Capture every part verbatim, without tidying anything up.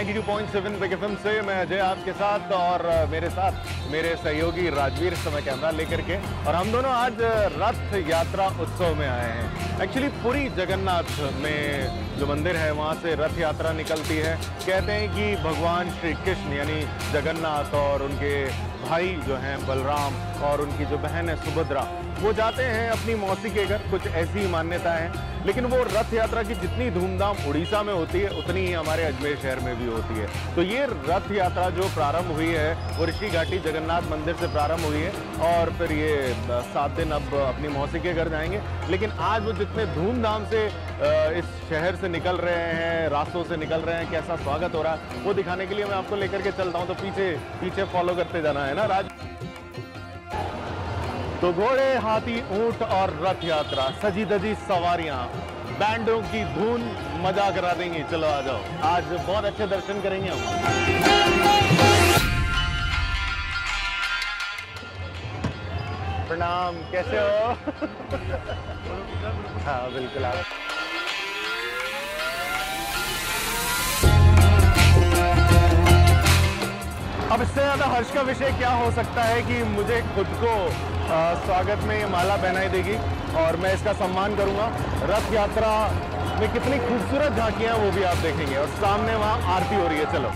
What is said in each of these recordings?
बानवे पॉइंट सात big FM से मैं अजय आपके साथ और मेरे साथ मेरे सहयोगी राजवीर इस समय कैमरा लेकर के, और हम दोनों आज रथ यात्रा उत्सव में आए हैं। एक्चुअली पुरी जगन्नाथ में जो मंदिर है वहाँ से रथ यात्रा निकलती है। कहते हैं कि भगवान श्री कृष्ण यानी जगन्नाथ और उनके भाई जो हैं बलराम और उनकी जो बहन है सुभद्रा, वो जाते हैं अपनी मौसी के घर, कुछ ऐसी ही मान्यता है। लेकिन वो रथ यात्रा की जितनी धूमधाम उड़ीसा में होती है उतनी ही हमारे अजमेर शहर में भी होती है। तो ये रथ यात्रा जो प्रारंभ हुई है वो ऋषि घाटी जगन्नाथ मंदिर से प्रारंभ हुई है और फिर ये सात दिन अब अपनी मौसी के घर जाएंगे। लेकिन आज वो जितने धूमधाम से इस शहर से निकल रहे हैं, रास्तों से निकल रहे हैं, कैसा स्वागत हो रहा है वो दिखाने के लिए मैं आपको लेकर के चलता हूँ। तो पीछे पीछे फॉलो करते जाना है ना राज। तो घोड़े, हाथी, ऊंट और रथ यात्रा, सजी धजी सवारियां, बैंडों की धुन मजा करा देंगी। चलो आ जाओ, आज बहुत अच्छे दर्शन करेंगे हम। प्रणाम, कैसे हो? हाँ बिल्कुल आप। अब इससे ज्यादा हर्ष का विषय क्या हो सकता है कि मुझे खुद को आ, स्वागत में ये माला पहनाई देगी और मैं इसका सम्मान करूंगा। रथ यात्रा में कितनी खूबसूरत झांकियां वो भी आप देखेंगे और सामने वहां आरती हो रही है। चलो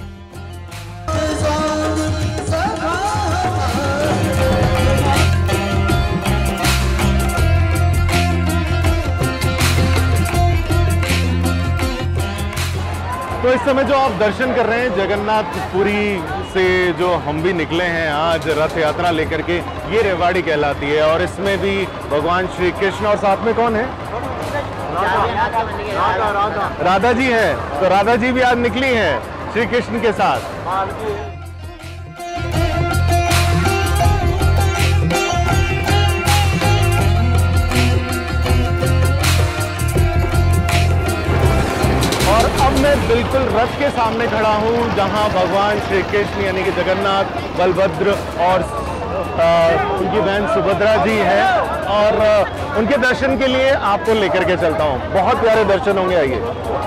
तो इस समय जो आप दर्शन कर रहे हैं जगन्नाथपुरी से जो हम भी निकले हैं आज रथ यात्रा लेकर के, ये रेवाड़ी कहलाती है और इसमें भी भगवान श्री कृष्ण और साथ में कौन है? राधा, राधा। राधा जी है। तो राधा जी भी आज निकली हैं श्री कृष्ण के साथ। और अब मैं बिल्कुल रथ के सामने खड़ा हूँ जहाँ भगवान श्री कृष्ण यानी कि जगन्नाथ, बलभद्र और आ, उनकी बहन सुभद्रा जी हैं और आ, उनके दर्शन के लिए आपको लेकर के चलता हूँ। बहुत प्यारे दर्शन होंगे, आइए।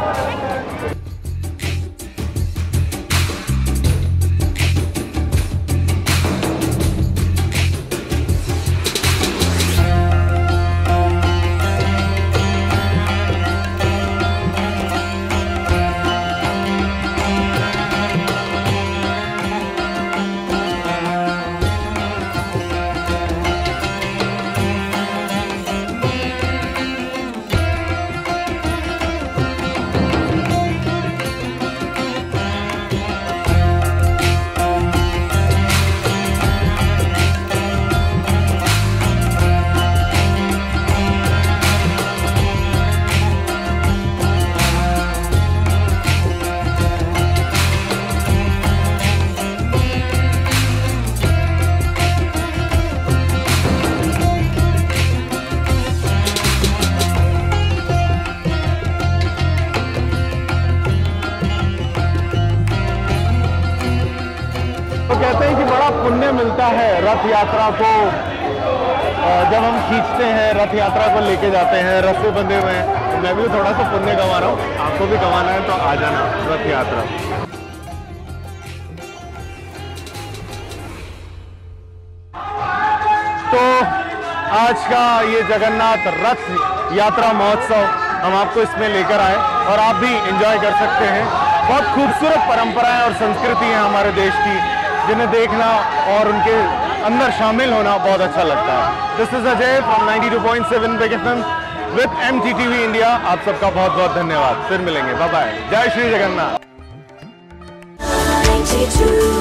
कहते हैं कि बड़ा पुण्य मिलता है रथ यात्रा को जब हम खींचते हैं, रथ यात्रा को लेके जाते हैं, रस्से बंधे हुए हैं। तो मैं भी थोड़ा सा पुण्य कमा रहा हूँ, आपको भी कमाना है तो आ जाना रथ यात्रा। तो आज का ये जगन्नाथ रथ यात्रा महोत्सव हम आपको इसमें लेकर आए और आप भी एंजॉय कर सकते हैं। बहुत खूबसूरत परंपराएं और संस्कृति है हमारे देश की, जिन्हें देखना और उनके अंदर शामिल होना बहुत अच्छा लगता है। दिस इज अजय फ्रॉम बानवे पॉइंट सात big FM with MTTV India. आप सबका बहुत बहुत धन्यवाद। फिर मिलेंगे, बाय बाय। जय श्री जगन्नाथ।